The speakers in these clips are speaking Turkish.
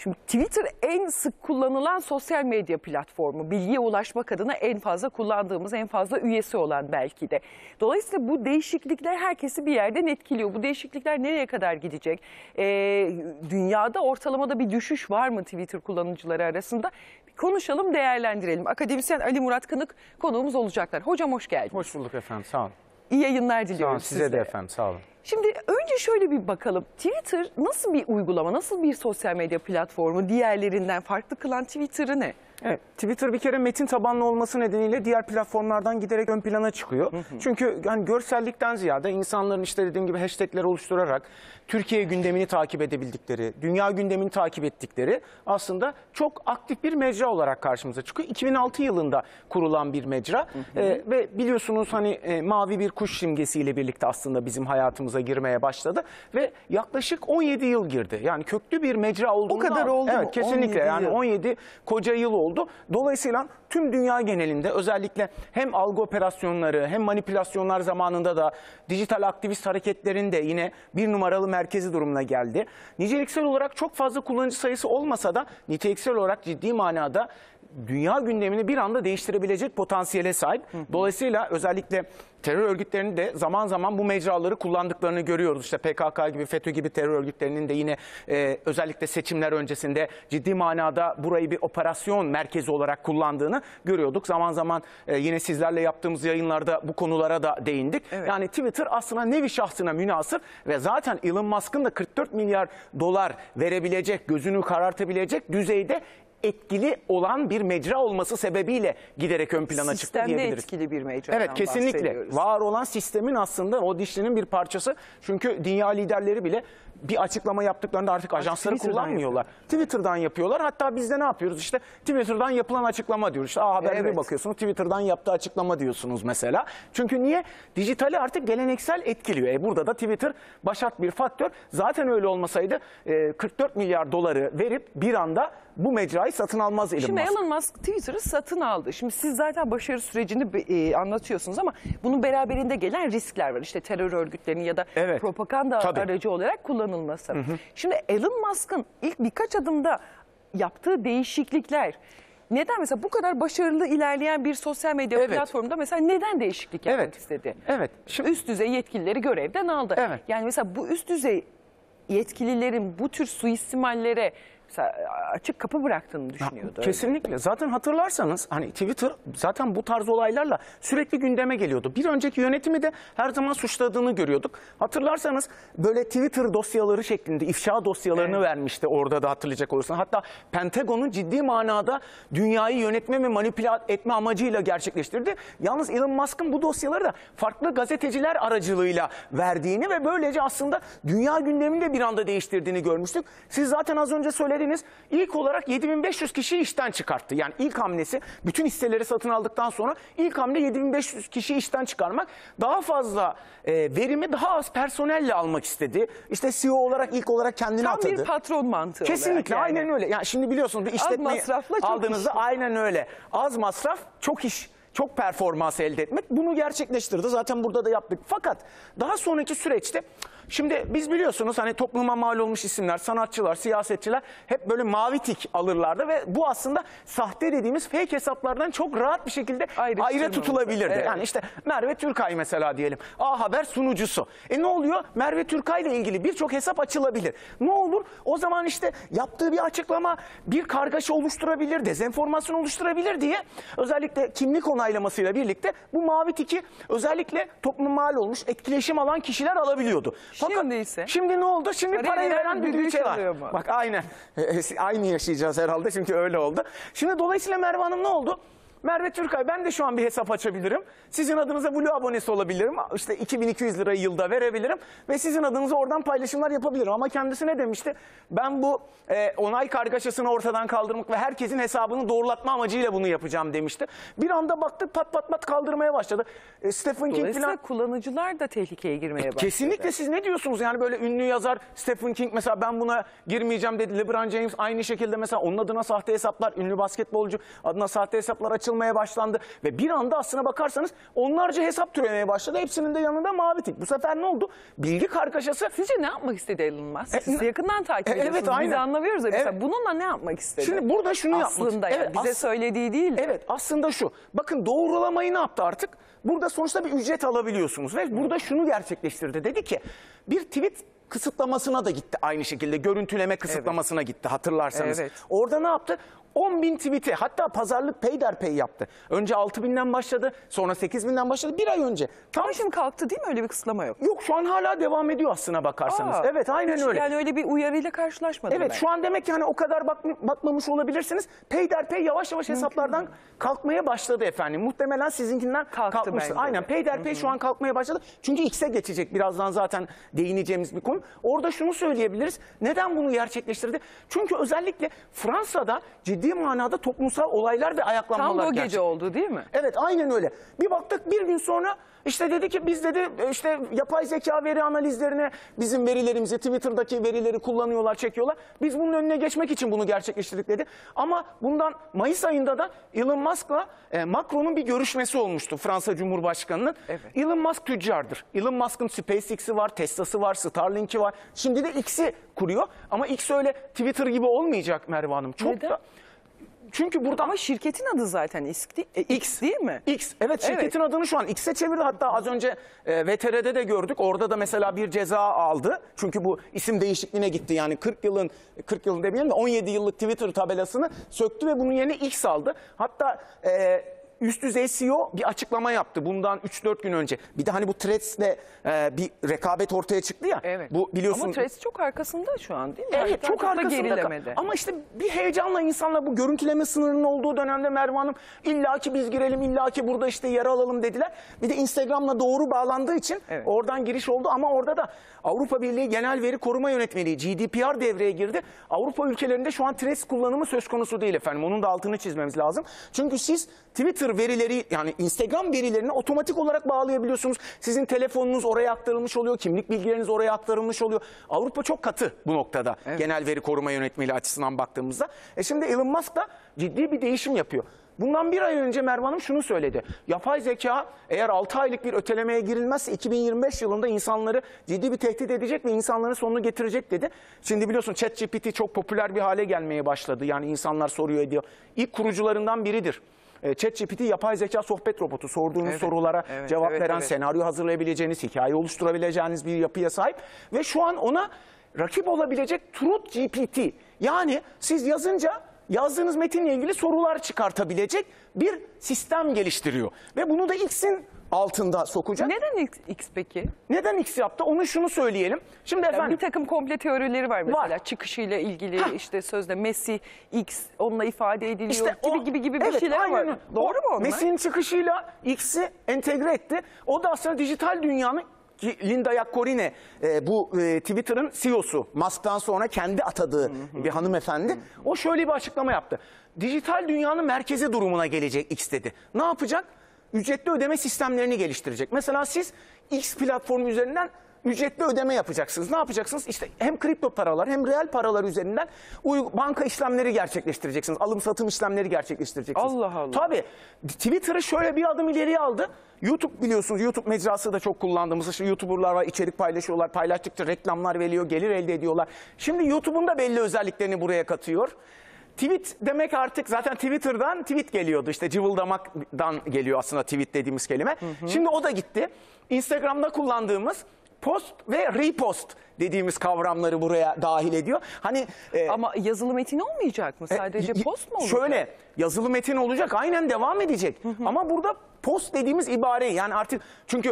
Şimdi Twitter en sık kullanılan sosyal medya platformu. Bilgiye ulaşmak adına en fazla kullandığımız, en fazla üyesi olan belki de. Dolayısıyla bu değişiklikler herkesi bir yerden etkiliyor. Bu değişiklikler nereye kadar gidecek? Dünyada ortalamada bir düşüş var mı Twitter kullanıcıları arasında? Bir konuşalım, değerlendirelim. Akademisyen Ali Murat Kınık konuğumuz olacaklar. Hocam hoş geldiniz. Hoş bulduk efendim, sağ olun. İyi yayınlar diliyorum sağ olun, size de efendim, sağ olun. Şimdi önce şöyle bir bakalım. Twitter nasıl bir uygulama, nasıl bir sosyal medya platformu? Diğerlerinden farklı kılan Twitter'ı ne? Evet, Twitter bir kere metin tabanlı olması nedeniyle diğer platformlardan giderek ön plana çıkıyor. Çünkü yani görsellikten ziyade insanların işte dediğim gibi hashtagler oluşturarak Türkiye gündemini takip edebildikleri, dünya gündemini takip ettikleri aslında çok aktif bir mecra olarak karşımıza çıkıyor. 2006 yılında kurulan bir mecra ve biliyorsunuz hani mavi bir kuş simgesiyle birlikte aslında bizim hayatımıza girmeye başladı ve yaklaşık 17 yıl girdi. Yani köklü bir mecra olduğunda... O kadar oldu mu? Evet, kesinlikle yani 17 koca yıl oldu. Dolayısıyla tüm dünya genelinde özellikle hem algı operasyonları hem manipülasyonlar zamanında da dijital aktivist hareketlerin de yine bir numaralı merkezi durumuna geldi. Niceliksel olarak çok fazla kullanıcı sayısı olmasa da niteliksel olarak ciddi manada dünya gündemini bir anda değiştirebilecek potansiyele sahip. Dolayısıyla özellikle terör örgütlerinin de zaman zaman bu mecraları kullandıklarını görüyoruz. İşte PKK gibi, FETÖ gibi terör örgütlerinin de yine özellikle seçimler öncesinde ciddi manada burayı bir operasyon merkezi olarak kullandığını görüyorduk. Zaman zaman yine sizlerle yaptığımız yayınlarda bu konulara da değindik. Evet. Yani Twitter aslında nevi şahsına münhasır ve zaten Elon Musk'ın da 44 milyar dolar verebilecek, gözünü karartabilecek düzeyde etkili olan bir mecra olması sebebiyle giderek ön plana çıktı diyebiliriz. Sistemde etkili bir mecradan Evet, kesinlikle. Var olan sistemin aslında o dişlinin bir parçası. Çünkü dünya liderleri bile bir açıklama yaptıklarında artık ajansları kullanmıyorlar. Twitter'dan yapıyorlar. Hatta biz de ne yapıyoruz? İşte Twitter'dan yapılan açıklama diyoruz. İşte Haber'e bir bakıyorsunuz, Twitter'dan yaptığı açıklama diyorsunuz mesela. Çünkü niye? Dijitali artık geleneksel etkiliyor. Burada da Twitter başat bir faktör. Zaten öyle olmasaydı 44 milyar doları verip bir anda bu mecrayı satın almaz Elon Musk. Şimdi Elon Musk Twitter'ı satın aldı. Şimdi siz zaten başarı sürecini anlatıyorsunuz ama bunun beraberinde gelen riskler var. İşte terör örgütlerinin ya da propaganda aracı olarak kullanılması. Şimdi Elon Musk'ın ilk birkaç adımda yaptığı değişiklikler neden mesela bu kadar başarılı ilerleyen bir sosyal medya platformunda mesela neden değişiklik yapmak istedi? Evet. Şimdi üst düzey yetkilileri görevden aldı. Yani mesela bu üst düzey yetkililerin bu tür suistimallere açık kapı bıraktığını düşünüyordu. Kesinlikle. Zaten hatırlarsanız hani Twitter zaten bu tarz olaylarla sürekli gündeme geliyordu. Bir önceki yönetimi de her zaman suçladığını görüyorduk. Hatırlarsanız böyle Twitter dosyaları şeklinde ifşa dosyalarını vermişti orada da hatırlayacak olursanız. Hatta Pentagon'un ciddi manada dünyayı yönetme ve manipüle etme amacıyla gerçekleştirdi. Yalnız Elon Musk'ın bu dosyaları da farklı gazeteciler aracılığıyla verdiğini ve böylece aslında dünya gündemini de bir anda değiştirdiğini görmüştük. Siz zaten az önce söylediniz. İlk olarak 7500 kişiyi işten çıkarttı. Yani ilk hamlesi bütün hisseleri satın aldıktan sonra ilk hamle 7500 kişiyi işten çıkarmak. Daha fazla verimi daha az personelle almak istedi. İşte CEO olarak ilk olarak kendini atadı. Tam bir patron mantığı. Kesinlikle yani. Aynen öyle. Yani şimdi biliyorsunuz bir işletmeyi aldığınızda aynen öyle. Az masraf çok iş. Çok performans elde etmek. Bunu gerçekleştirdi. Zaten burada da yaptık. Fakat daha sonraki süreçte şimdi biz biliyorsunuz hani topluma mal olmuş isimler, sanatçılar, siyasetçiler hep böyle mavi tik alırlardı ve bu aslında sahte dediğimiz fake hesaplardan çok rahat bir şekilde ayrı tutulabilirdi. Evet. Yani işte Merve Türkay mesela diyelim. A Haber sunucusu. Ne oluyor? Merve Türkay ile ilgili birçok hesap açılabilir. Ne olur? O zaman işte yaptığı bir açıklama bir kargaşa oluşturabilir, dezenformasyon oluşturabilir diye özellikle kimlik onaylamasıyla birlikte bu mavi tiki özellikle topluma mal olmuş etkileşim alan kişiler alabiliyordu. Fakat şimdi ne oldu? Şimdi parayı veren düdüğü çalar. Bak aynen. Aynı yaşayacağız herhalde çünkü öyle oldu. Şimdi dolayısıyla Merve Hanım ne oldu? Merve Türkay ben de şu an bir hesap açabilirim. Sizin adınıza Blue abonesi olabilirim. İşte 2200 lirayı yılda verebilirim. Ve sizin adınıza oradan paylaşımlar yapabilirim. Ama kendisi ne demişti? Ben bu onay kargaşasını ortadan kaldırmak ve herkesin hesabını doğrulatma amacıyla bunu yapacağım demişti. Bir anda baktık pat pat pat kaldırmaya başladı. Stephen King falan. Kullanıcılar da tehlikeye girmeye başladı. Kesinlikle siz ne diyorsunuz? Yani böyle ünlü yazar Stephen King mesela ben buna girmeyeceğim dedi. LeBron James aynı şekilde mesela onun adına sahte hesaplar, ünlü basketbolcu adına sahte hesaplar açıldı. açılmaya başlandı ve bir anda aslına bakarsanız onlarca hesap türemeye başladı. Hepsinin de yanında mavi tik. Bu sefer ne oldu? Bilgi kargaşası. Sizce ne yapmak istedi Elon Musk? Siz yakından takip ediyorsunuz. Evet, aynen. Biz anlamıyoruz ya. Mesela Evet. bununla ne yapmak istedi? Şimdi burada şunu aslında yapmak. yani bize söylediği değil de. Evet, aslında şu. Bakın doğrulamayı ne yaptı artık? Burada sonuçta bir ücret alabiliyorsunuz ve burada şunu gerçekleştirdi. Dedi ki bir tweet kısıtlamasına da gitti aynı şekilde. Görüntüleme kısıtlamasına gitti hatırlarsanız. Evet. Orada ne yaptı? 10.000 tweet'i, hatta pazarlık peyderpey yaptı. Önce 6.000'den başladı, sonra 8.000'den başladı. Bir ay önce. Ama şimdi kalktı değil mi? Öyle bir kısıtlama yok. Yok, şu an hala devam ediyor aslına bakarsanız. Aa, Evet, aynen öyle. Yani öyle bir uyarıyla karşılaşmadım Evet, ben. şu an demek ki hani o kadar bakmamış olabilirsiniz. Peyderpey yavaş yavaş hesaplardan kalkmaya başladı efendim. Muhtemelen sizinkinden Kalktı kalkmıştır. bence Aynen, de. peyderpey şu an kalkmaya başladı. Çünkü X'e geçecek, birazdan zaten değineceğimiz bir konu. Orada şunu söyleyebiliriz. Neden bunu gerçekleştirdi? Çünkü özellikle Fransa'da ciddi manada toplumsal olaylar ve ayaklanmalar Tam da o gece gerçekleşti. oldu değil mi? Evet, aynen öyle. Bir baktık bir gün sonra işte dedi ki biz dedi işte yapay zeka veri analizlerine bizim verilerimizi, Twitter'daki verileri kullanıyorlar, çekiyorlar. Biz bunun önüne geçmek için bunu gerçekleştirdik dedi. Ama bundan Mayıs ayında da Elon Musk'la Macron'un bir görüşmesi olmuştu, Fransa Cumhurbaşkanı'nın. Evet. Elon Musk tüccardır. Elon Musk'ın SpaceX'i var, Tesla'sı var, Starlink'i var. Şimdi de X'i kuruyor. Ama X öyle Twitter gibi olmayacak Merve Hanım. Çok Neden? da... Çünkü burada Ama şirketin adı zaten X değil mi? X. Evet, şirketin adını şu an X'e çevirdi. Hatta az önce VTR'de de gördük. Orada da mesela bir ceza aldı. Çünkü bu isim değişikliğine gitti. Yani 40 yılın demeyelim de 17 yıllık Twitter tabelasını söktü ve bunun yerine X aldı. Hatta üst düzey CEO bir açıklama yaptı bundan 3-4 gün önce. Bir de hani bu Threads'le bir rekabet ortaya çıktı ya. Evet. Bu biliyorsun. Ama Threads çok arkasında şu an değil mi? Evet, Hatta çok da arkasında. gerilemede. Ama işte bir heyecanla insanlar bu görüntüleme sınırının olduğu dönemde Merve Hanım illaki biz girelim, illaki burada işte yer alalım dediler. Bir de Instagram'la doğru bağlandığı için Evet. oradan giriş oldu ama orada da Avrupa Birliği Genel Veri Koruma Yönetmeliği GDPR devreye girdi. Avrupa ülkelerinde şu an Threads kullanımı söz konusu değil efendim. Onun da altını çizmemiz lazım. Çünkü siz Twitter verileri, yani Instagram verilerini otomatik olarak bağlayabiliyorsunuz. Sizin telefonunuz oraya aktarılmış oluyor, kimlik bilgileriniz oraya aktarılmış oluyor. Avrupa çok katı bu noktada. Evet. Genel Veri Koruma Yönetmeliği açısından baktığımızda. Şimdi Elon Musk da ciddi bir değişim yapıyor. Bundan bir ay önce Merve Hanım şunu söyledi. Yapay zeka eğer 6 aylık bir ötelemeye girilmezse 2025 yılında insanları ciddi bir tehdit edecek ve insanların sonunu getirecek dedi. Şimdi biliyorsun ChatGPT çok popüler bir hale gelmeye başladı. Yani insanlar soruyor, ediyor. İlk kurucularından biridir. ChatGPT yapay zeka sohbet robotu. Sorduğunuz sorulara cevap veren, senaryo hazırlayabileceğiniz, hikaye oluşturabileceğiniz bir yapıya sahip. Ve şu an ona rakip olabilecek TruthGPT. Yani siz yazınca yazdığınız metinle ilgili sorular çıkartabilecek bir sistem geliştiriyor. Ve bunu da X'in altında sokacak. Neden X peki? Neden X yaptı? Onu şunu söyleyelim. Şimdi Yani efendim bir takım komple teorileri var mesela. Var. Çıkışıyla ilgili işte sözde Messi X onunla ifade ediliyor İşte gibi bir evet, şeyler aynen var. öyle. Doğru mu onlar? Messi'nin çıkışıyla X'i entegre etti. O da aslında dijital dünyanın Linda Yaccarino bu Twitter'ın CEO'su. Musk'tan sonra kendi atadığı bir hanımefendi. O şöyle bir açıklama yaptı. Dijital dünyanın merkezi durumuna gelecek X dedi. Ne yapacak? Ücretli ödeme sistemlerini geliştirecek. Mesela siz X platformu üzerinden ücretli ödeme yapacaksınız. Ne yapacaksınız? İşte hem kripto paralar hem reel paralar üzerinden banka işlemleri gerçekleştireceksiniz. Alım satım işlemleri gerçekleştireceksiniz. Allah Allah. Tabii. Twitter'ı şöyle bir adım ileriye aldı. YouTube biliyorsunuz, YouTube mecrası da çok kullandığımız. İşte YouTuber'lar var, içerik paylaşıyorlar. Paylaştıkça reklamlar veriyor, gelir elde ediyorlar. Şimdi YouTube'un da belli özelliklerini buraya katıyor. Tweet demek artık zaten Twitter'dan tweet geliyordu. İşte cıvıldamaktan geliyor aslında tweet dediğimiz kelime. Şimdi o da gitti. Instagram'da kullandığımız post ve repost dediğimiz kavramları buraya dahil ediyor. Hani Ama yazılı metin olmayacak mı? Sadece post mu olacak? Şöyle yazılı metin olacak, aynen devam edecek. Ama burada post dediğimiz ibareyi, yani artık çünkü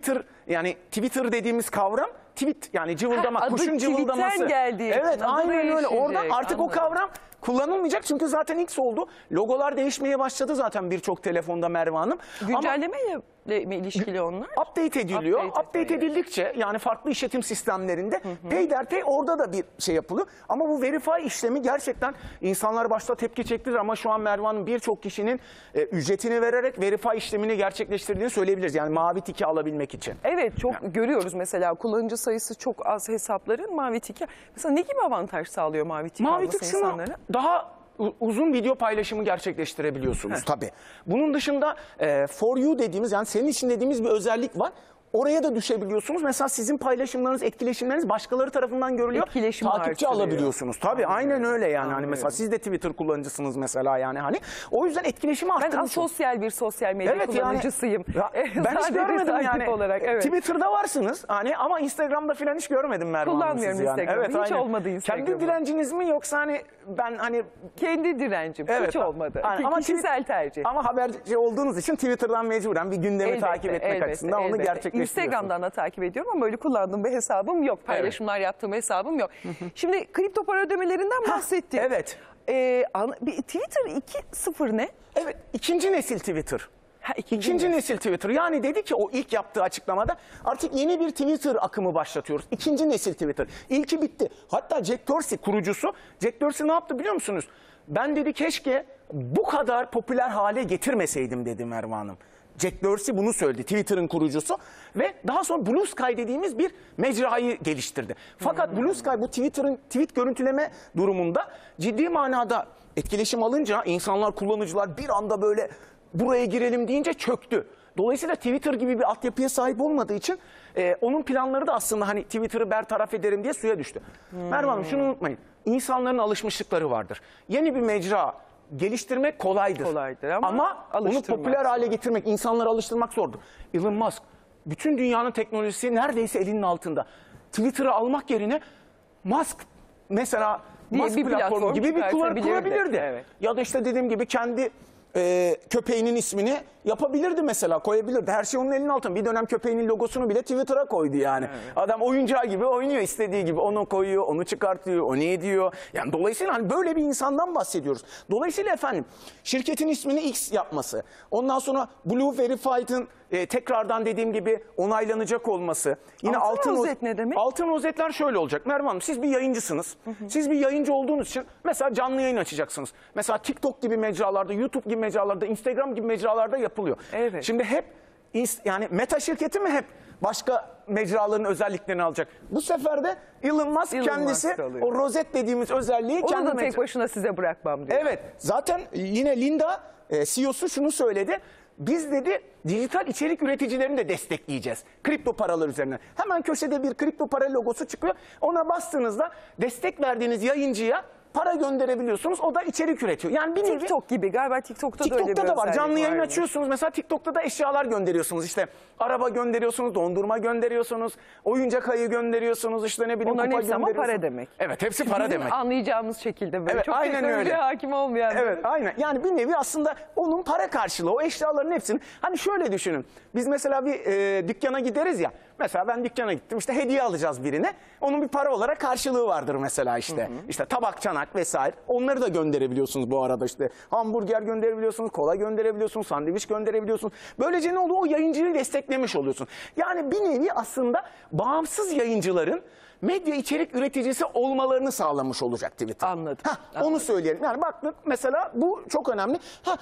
Twitter dediğimiz kavram tweet, yani cıvıldamak, adı kuşun cıvıldaması. tweet'ten geldiği için Evet, adı aynen öyle. değişecek. Orada artık Anladım. o kavram kullanılmayacak çünkü zaten X oldu. Logolar değişmeye başladı zaten birçok telefonda Merve Hanım. Güncellemeyle mi ilişkili onlar? Update ediliyor. Update Update etmeye. edildikçe yani farklı işletim sistemlerinde peyderpey orada da bir şey yapılıyor. Ama bu verify işlemi gerçekten insanlar başta tepki çektiler ama şu an Merve Hanım birçok kişinin ücretini vererek verify işlemini gerçekleştirdiğini söyleyebiliriz. Yani mavi tiki alabilmek için. Evet, çok görüyoruz mesela kullanıcı sayısı çok az hesapların mavi tiki. Mesela ne gibi avantaj sağlıyor mavi tiki Mavi alması tik şunu insanlara? daha uzun video paylaşımı gerçekleştirebiliyorsunuz tabii. Bunun dışında For You dediğimiz, yani senin için dediğimiz bir özellik var. Oraya da düşebiliyorsunuz. Mesela sizin paylaşımlarınız, etkileşimleriniz başkaları tarafından görülüyor. Etkileşimi Takipçi artırıyor. alabiliyorsunuz. Tabii aynen öyle yani. Hani mesela siz de Twitter kullanıcısınız mesela yani hani. O yüzden etkileşimi Ben arttırmış. asosyal bir sosyal medya kullanıcısıyım. Ben hiç Sadece görmedim takip yani. olarak, evet. Twitter'da varsınız hani ama Instagram'da falan hiç görmedim Merve Hanım Kullanmıyorum sizi yani. Instagram'ı. Hiç aynen. olmadı Instagram'ı. Kendi direnciniz mi yoksa hani ben hani Kendi direncim. Evet, Hiç olmadı. aynen. Ama Kişisel tercih. ama haberci olduğunuz için Twitter'dan mecburen bir gündemi takip etmek açısından onu gerçekleştiriyorsunuz. Instagram'dan da takip ediyorum ama öyle kullandığım bir hesabım yok. Paylaşımlar yaptığım hesabım yok. Şimdi kripto para ödemelerinden bahsettik. Evet. Twitter 2.0 ne? Evet, ikinci nesil Twitter. Ha, İkinci nesil Twitter. Yani dedi ki o ilk yaptığı açıklamada artık yeni bir Twitter akımı başlatıyoruz. İkinci nesil Twitter. İlki bitti. Hatta Jack Dorsey kurucusu, Jack Dorsey ne yaptı biliyor musunuz? Ben dedi keşke bu kadar popüler hale getirmeseydim dedi Merve Hanım. Jack Dorsey bunu söyledi, Twitter'ın kurucusu ve daha sonra Blue Sky dediğimiz bir mecrayı geliştirdi. Fakat Blue Sky bu Twitter'ın tweet görüntüleme durumunda ciddi manada etkileşim alınca insanlar, kullanıcılar bir anda böyle buraya girelim deyince çöktü. Dolayısıyla Twitter gibi bir altyapıya sahip olmadığı için onun planları da aslında hani Twitter'ı bertaraf ederim diye suya düştü. Merve Hanım şunu unutmayın, insanların alışmışlıkları vardır. Yeni bir mecra geliştirmek kolaydır ama onu popüler hale getirmek, insanları alıştırmak zordur. Elon Musk bütün dünyanın teknolojisi neredeyse elinin altında. Twitter'ı almak yerine Musk mesela Musk bir platformu gibi bir kurabilirdi. Evet. Ya da işte dediğim gibi kendi köpeğinin ismini yapabilirdi mesela, koyabilirdi. Her şey onun elinin altında. Bir dönem köpeğinin logosunu bile Twitter'a koydu yani. Evet. Adam oyuncağı gibi oynuyor, istediği gibi onu koyuyor, onu çıkartıyor, o ne ediyor. Yani dolayısıyla hani böyle bir insandan bahsediyoruz. Dolayısıyla efendim şirketin ismini X yapması, ondan sonra Blue Verified'ın tekrardan dediğim gibi onaylanacak olması. Yine altın rozet ne demek? Altın rozetler şöyle olacak Merve Hanım, siz bir yayıncısınız. Siz bir yayıncı olduğunuz için mesela canlı yayın açacaksınız. Mesela TikTok gibi mecralarda, YouTube gibi mecralarda, Instagram gibi mecralarda yapılıyor. Evet. Şimdi hep yani Meta şirketi mi hep başka mecraların özelliklerini alacak? Bu sefer de Elon Musk kendisi o rozet dediğimiz özelliği onu da tek başına size bırakmam diyor. Evet. Zaten yine Linda CEO'su şunu söyledi. Biz dedi dijital içerik üreticilerini de destekleyeceğiz. Kripto paralar üzerinden. Hemen köşede bir kripto para logosu çıkıyor. Ona bastığınızda destek verdiğiniz yayıncıya para gönderebiliyorsunuz. O da içerik üretiyor. Yani bir nevi TikTok gibi galiba TikTok'ta da öyle bir da var. Canlı yayın var açıyorsunuz. Mesela TikTok'ta da eşyalar gönderiyorsunuz. İşte araba gönderiyorsunuz, dondurma gönderiyorsunuz, oyuncak ayı gönderiyorsunuz, işte ne bileyim onların kupa hepsi ama gönderiyorsunuz. para demek. Evet, hepsi para Bizim demek. anlayacağımız şekilde böyle. Evet, çok aynen teknolojiye öyle. hakim olmayan. Evet, aynen. Yani bir nevi aslında onun para karşılığı, o eşyaların hepsini. Hani şöyle düşünün. Biz mesela bir dükkana gideriz ya. Mesela ben dükkana gittim, işte hediye alacağız birine. Onun bir para olarak karşılığı vardır mesela işte. İşte tabak, çanak vesaire. Onları da gönderebiliyorsunuz bu arada işte. Hamburger gönderebiliyorsunuz, kola gönderebiliyorsunuz, sandviç gönderebiliyorsunuz. Böylece ne oluyor? O yayıncıyı desteklemiş oluyorsun. Yani bir nevi aslında bağımsız yayıncıların medya içerik üreticisi olmalarını sağlamış olacak Twitter. Anladım. Onu söyleyelim. Yani baktık mesela bu çok önemli.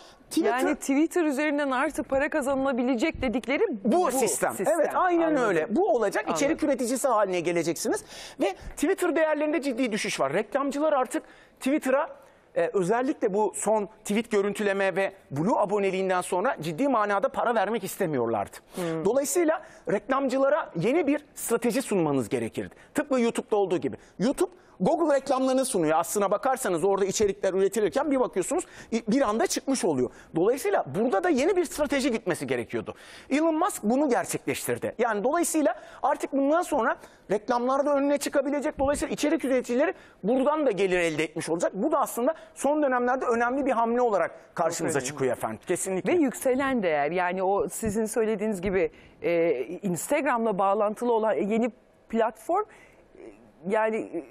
Yani Twitter üzerinden artık para kazanılabilecek dedikleri bu sistem. Evet, aynen Anladım. öyle. Bu olacak. İçerik üreticisi haline geleceksiniz. Ve Twitter değerlerinde ciddi düşüş var. Reklamcılar artık Twitter'a özellikle bu son tweet görüntüleme ve Blue aboneliğinden sonra ciddi manada para vermek istemiyorlardı. Dolayısıyla reklamcılara yeni bir strateji sunmanız gerekirdi. Tıpkı YouTube'da olduğu gibi. YouTube Google reklamlarını sunuyor. Aslına bakarsanız orada içerikler üretilirken bir bakıyorsunuz bir anda çıkmış oluyor. Dolayısıyla burada da yeni bir strateji gitmesi gerekiyordu. Elon Musk bunu gerçekleştirdi. Yani dolayısıyla artık bundan sonra reklamlarda önüne çıkabilecek. Dolayısıyla içerik üreticileri buradan da gelir elde etmiş olacak. Bu da aslında son dönemlerde önemli bir hamle olarak karşımıza çıkıyor efendim. Kesinlikle. Ve yükselen değer, yani o sizin söylediğiniz gibi Instagram'la bağlantılı olan yeni platform yani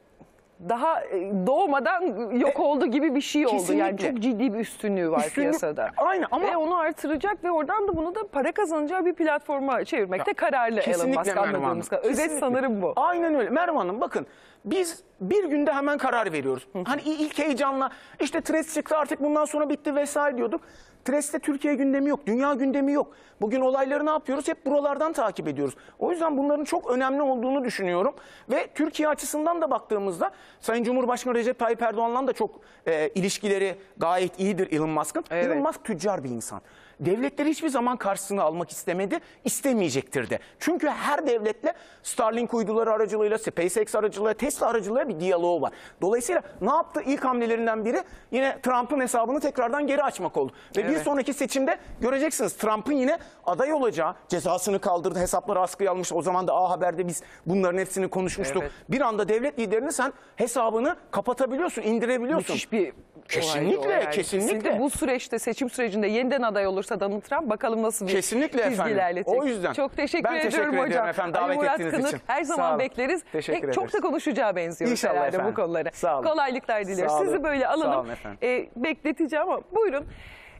daha doğmadan yok oldu gibi bir şey oldu. Kesinlikle. Yani çok ciddi bir üstünlüğü var piyasada. Aynen ama ve onu artıracak ve oradan da bunu da para kazanacağı bir platforma çevirmekte kararlı Elon Musk, anladığımız kadar. Özet sanırım bu. Aynen öyle. Merve Hanım bakın, biz bir günde hemen karar veriyoruz. Hani ilk heyecanla işte Threads çıktı artık bundan sonra bitti vesaire diyorduk. Threads'te Türkiye gündemi yok, dünya gündemi yok. Bugün olayları ne yapıyoruz? Hep buralardan takip ediyoruz. O yüzden bunların çok önemli olduğunu düşünüyorum. Ve Türkiye açısından da baktığımızda Sayın Cumhurbaşkanı Recep Tayyip Erdoğan'la da çok ilişkileri gayet iyidir Elon Musk'ın. Evet. Elon Musk tüccar bir insan. Devletleri hiçbir zaman karşısına almak istemedi, istemeyecektir de. Çünkü her devletle Starlink uyduları aracılığıyla, SpaceX aracılığıyla, Tesla aracılığıyla bir diyaloğu var. Dolayısıyla ne yaptı? İlk hamlelerinden biri yine Trump'ın hesabını tekrardan geri açmak oldu. Ve bir sonraki seçimde göreceksiniz Trump'ın yine aday olacağı, cezasını kaldırdı, hesapları askıya almış. O zaman da A Haber'de biz bunların hepsini konuşmuştuk. Evet. Bir anda devlet liderini sen hesabını kapatabiliyorsun, indirebiliyorsun. Müthiş bir Kesinlikle, olaydı o yani. kesinlikle. Bu süreçte, seçim sürecinde yeniden aday olursa Donald Trump, bakalım nasıl bir Kesinlikle çizgi efendim. ilerletecek. O yüzden. Çok teşekkür Ben ediyorum teşekkür hocam. ediyorum efendim, davet Ali Murat ettiğiniz Kınık, için. her Sağ zaman olun. bekleriz. Teşekkür Çok ederiz. da konuşacağı benziyoruz İnşallah herhalde efendim. bu konulara. Sağ olun. Kolaylıklar diliyoruz. Sağ olun. Sizi böyle Sağ alalım. olun efendim. Bekleteceğim ama buyurun.